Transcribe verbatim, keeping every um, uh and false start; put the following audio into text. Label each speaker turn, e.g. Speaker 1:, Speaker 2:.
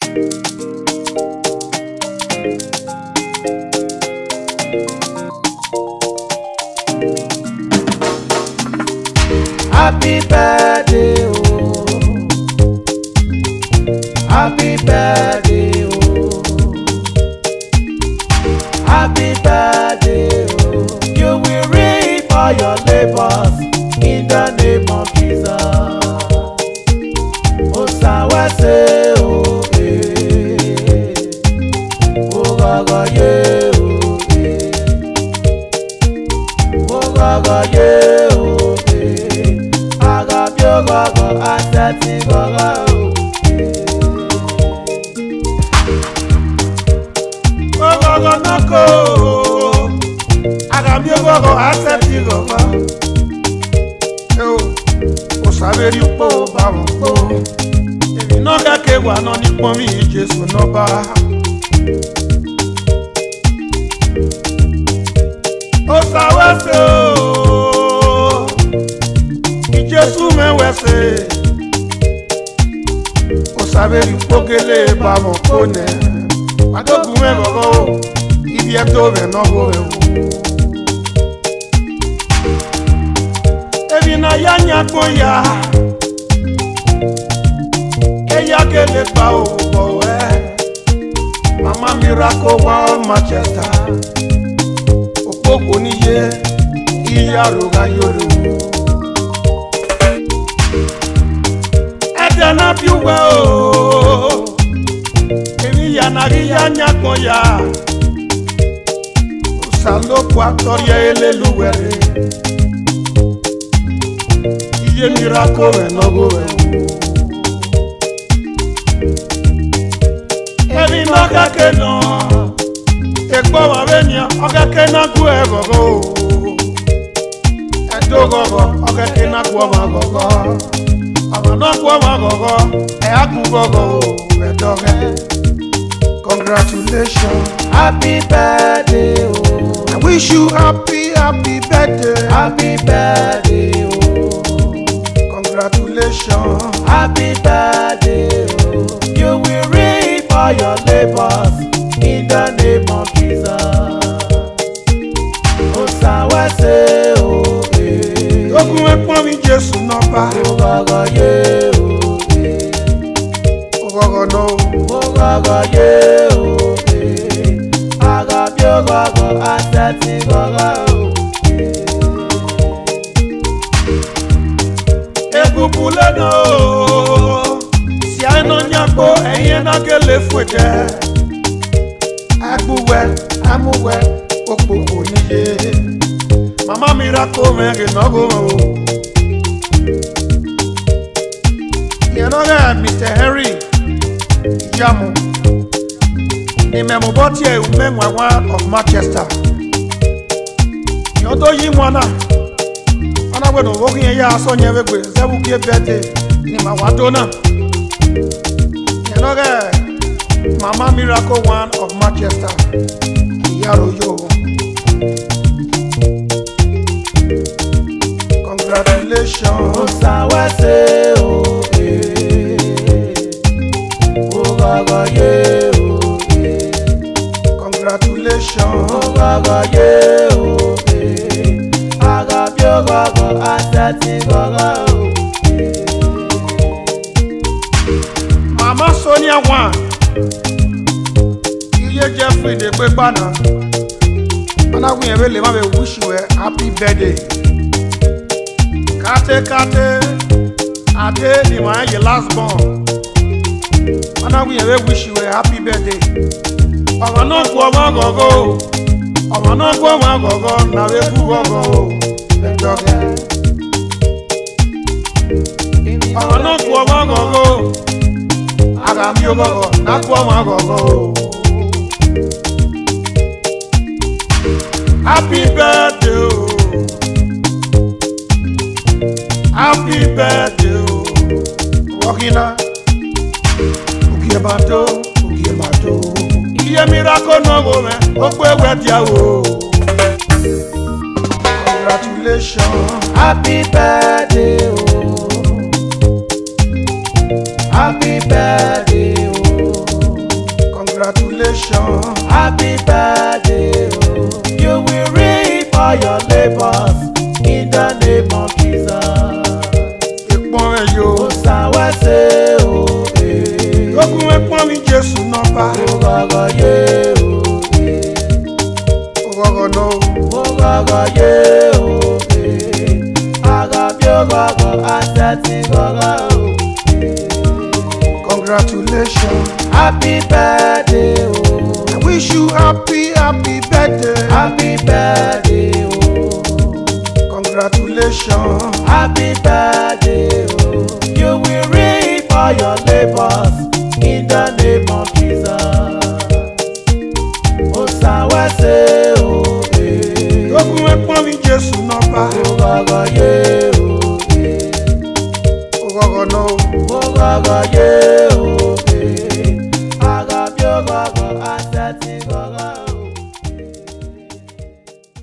Speaker 1: Happy birthday, oh. Happy birthday, oh. Happy birthday, oh. You will reap all your labors in the name of Jesus. Osawase, oh, eh. Oh, gaga, yeah, oh, eh. Oh, gaga, yeah, oh, eh. Agabio, gaga, aseti, gaga, oh. Gogo noko, agamio gogo aseti gogo. Yo, osaberi upo babo po. Ebi noga kewa no ni pomi Jesu no ba. Osawase o, Jesu me wese. Osaberi upo gele babo po ne. Adogun me gogo, ibi eto be no go e. Ebi na yanya koya, eya gele pa o bo e. Mama miracle wa Manchester, opopo ni ye, iya roga yoro. Ede na piwe o. Yanari yanya koya Usalo kwa toria ele luwere Iye mirako we no go we Ebi noga keno Ekpo wa venya Oga kena kwe gogo Edo gogo Oga kena kwe wa gogo Oga no kwe wa gogo E aku gogo Edo ge Congratulations, happy birthday, oh. I wish you happy, happy birthday, happy birthday, oh. Congratulations, happy birthday, oh. You will reap all your labors in the name of Jesus. Osawase, oh, eh. Ogun epo mi Jesu noba. Ogaga ye, oh, eh. Ogaga no. Ogaga ye, oh, eh. Agabio gaga aseti gaga, oh, eh. Egupule no. Si a no nyako eye na gele fwede. Agbuwe, amuwe, okpoko niye. Mama miracle me no go. You know that Mister Henry Jamu ni memoboti e umemwa one of Manchester. Yodo yi mwana ana we no wogi ya aso nyewe gbe zebu kie birthday ni mawadona. You know that Mama Miracle one of Manchester. Yaro yo. Congratulations. Osawase o eh. Ogaga ye o eh. Congratulations. Ogaga ye o eh. Agabio gaga aseti gaga o eh. Mama Sonia one. Iye Jeffrey de Bebana. And I will really wish you a happy birthday. Kate kate, ade ni my last born. And I will wish you a happy birthday. Omo no go ma go go. Omo no go ma go go. Na we go go. Omo no go ma go go. Aga mi go go. Na go ma go go. Happy birthday, oh. Happy birthday, oh. Wakina, ukie bato, ukie bato. Iye miracle no go me, okwe wetia wo. Congratulations, happy birthday, oh. Happy birthday, oh. Congratulations.
Speaker 2: Happy birthday, oh. You will reap all your labors in the name of Jesus.
Speaker 1: Ìpọ́n ẹ̀ yo.
Speaker 2: Ó ṣàwẹ́sẹ̀ o.
Speaker 1: Ogun ẹ̀pọ́n mi Jésù nọ́ba.
Speaker 2: Ó gọ́gọ́ yé o.
Speaker 1: Ó gọ́gọ́ náà o.
Speaker 2: Ó gọ́gọ́ yé o. Àgọ́ bí ó gọ́gọ́, àṣẹ ti gọ́gọ́ o.
Speaker 1: Congratulations.
Speaker 2: Happy birthday, oh.
Speaker 1: I wish you happy, happy birthday.
Speaker 2: Happy birthday, oh.
Speaker 1: Congratulations.
Speaker 2: Happy birthday, oh. You will reap all your labors in the name of Jesus. Osawese, oh, eh.
Speaker 1: Ogun ẹ̀pọ́n mi Jésù nọ́ba.
Speaker 2: Ó gọ́gọ́ yé o.
Speaker 1: Ó gọ́gọ́ náà o.
Speaker 2: Ó gọ́gọ́ yé o. Àgọ́ bí ó gọ́gọ́, àṣẹ ti gọ́gọ́ o.